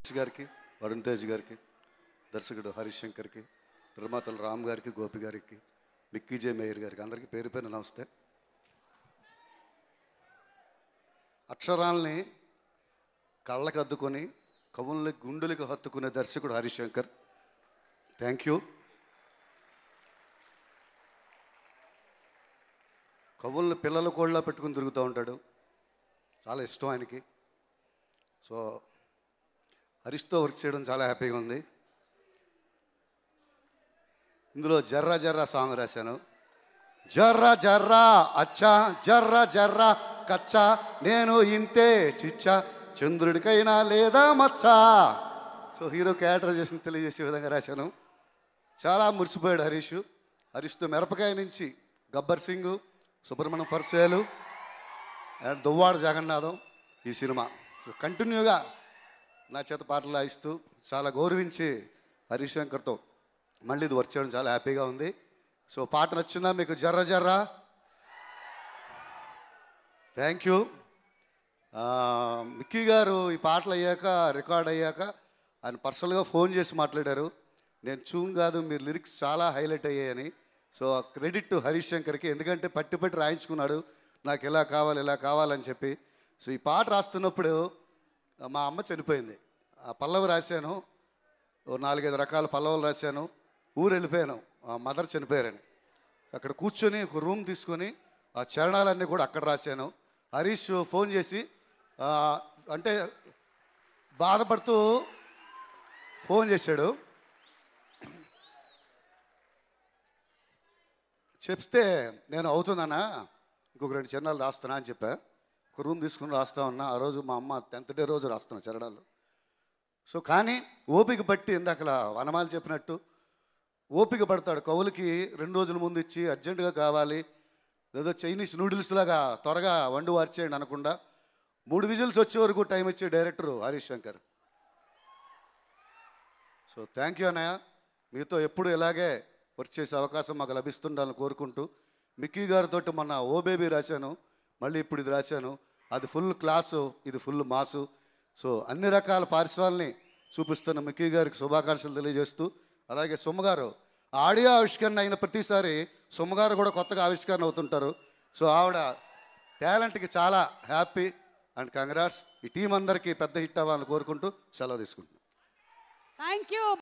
గారికి, వరుణ్ తేజ్ గారికి, దర్శకుడు హరీష్ శంకర్కి, నిర్మాతలు రామ్ గారికి, గోపి గారికి, మిక్కీ జే మేయర్ గారికి అందరికీ పేరు పేరు నమస్తే. అక్షరాల్ని కళ్ళకు అద్దుకొని కవుల్ని గుండెలకు హత్తుకునే దర్శకుడు హరీష్ శంకర్, థ్యాంక్ యూ. కవుల్ని పిల్లల కోళ్ళ పెట్టుకుని తిరుగుతూ ఉంటాడు, చాలా ఇష్టం ఆయనకి. సో హరీష్తో వర్క్ చేయడం చాలా హ్యాపీగా ఉంది. ఇందులో జర్రా జర్రా సాంగ్ రాశాను. జర్రా జర్రా అచ్చా, జర్రా జర్రా కచ్చా, నేను ఇంతే చిచ్చా, చంద్రుడికైనా లేదా మచ్చా. సో హీరో క్యారెక్టరైజేషన్ తెలియజేసే విధంగా రాశాను. చాలా మురిసిపోయాడు హరీష్. హరీష్తో మిరపకాయ నుంచి గబ్బర్ సింగ్, సుబ్రహ్మణ్యం ఫర్సేలు అండ్ దువ్వాడ జగన్నాథం ఈ సినిమా. సో కంటిన్యూగా నా చేత పాటలు రాయిస్తూ చాలా గౌరవించి హరీష్ శంకర్తో మళ్ళీ ఇది వర్క్ చేయడం చాలా హ్యాపీగా ఉంది. సో పాట నచ్చిందా మీకు? జర్ర జర్రా, థ్యాంక్ యూ. మిక్కీ గారు ఈ పాటలు అయ్యాక, రికార్డ్ అయ్యాక ఆయన పర్సనల్గా ఫోన్ చేసి మాట్లాడారు, నేను చూన్ కాదు మీరు లిరిక్స్ చాలా హైలైట్ అయ్యాయని. సో క్రెడిట్ టు హరీష్ శంకర్కి, ఎందుకంటే పట్టి పట్టి రాయించుకున్నాడు నాకు ఇలా కావాలి ఇలా కావాలని చెప్పి. సో ఈ పాట రాస్తున్నప్పుడు మా అమ్మ చనిపోయింది. ఆ పల్లవి రాశాను, 4-5 రకాల పల్లవులు రాశాను. ఊరు వెళ్ళిపోయాను, మదర్ చనిపోయారని. అక్కడ కూర్చొని ఒక రూమ్ తీసుకొని ఆ చరణాలన్నీ కూడా అక్కడ రాశాను. హరీష్ ఫోన్ చేసి అంటే బాధపడుతూ ఫోన్ చేశాడు. చెప్తే నేను అవుతుందన్నా ఇంకొక 2 చరణాలు రాస్తున్నా అని చెప్పా. ఒక రూమ్ తీసుకుని రాస్తా ఉన్నా. ఆ రోజు మా అమ్మ 10th డే రోజు రాస్తున్నా చరణాలు. సో కానీ ఓపిక పట్టి, ఇందాకలా వనమాలు చెప్పినట్టు ఓపిక పడతాడు. కవులకి 2 రోజుల ముందు ఇచ్చి అర్జెంటుగా కావాలి, ఏదో చైనీస్ నూడిల్స్ లాగా త్వరగా వండి వార్చేయండి అనకుండా 3 విజిల్స్ వచ్చే వరకు టైం ఇచ్చే director Harish Shankar. So thank you అన్నయ్య. మీతో ఎప్పుడు ఇలాగే వర్క్ చేసే అవకాశం మాకు లభిస్తుండాలని కోరుకుంటూ, మిక్కీ గారితో మొన్న ఓ బేబీ రాశాను, మళ్ళీ ఇప్పుడు ఇది రాశాను. అది ఫుల్ క్లాసు, ఇది ఫుల్ మాసు. సో అన్ని రకాల పార్శ్వాలని చూపిస్తున్న మిక్కీ గారికి శుభాకాంక్షలు తెలియజేస్తూ, అలాగే సుమ్మగారు ఆడియో ఆవిష్కరణ అయిన ప్రతిసారి సుమ్మగారు కూడా కొత్తగా ఆవిష్కరణ అవుతుంటారు. సో ఆవిడ టాలెంట్కి చాలా హ్యాపీ అండ్ కంగ్రాట్స్. ఈ టీం అందరికీ పెద్ద హిట్ అవ్వాలని కోరుకుంటూ సెలవు తీసుకుంటున్నాను. Thank you.